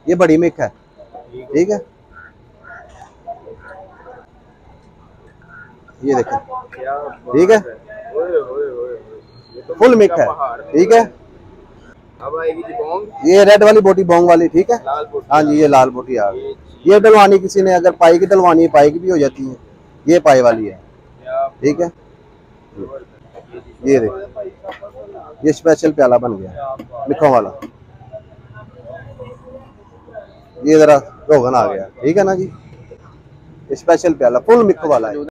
ये बड़ी मिक है, ठीक है। ये देखें, ठीक है, फुल मिक है, ठीक है। अब आएगी जी बोंग, ये रेड वाली बोटी बोंग वाली, ठीक है। हाँ जी, ये लाल बोटी आ गई। ये डलवानी किसी ने अगर पाई की डलवानी है, पाई की भी हो जाती है। ये पाई वाली है, ठीक है। ये देख, ये स्पेशल प्याला बन गया मिखों वाला। ये जरा रोगन आ गया, ठीक है ना जी। स्पेशल प्याला फुल मिख वाला है।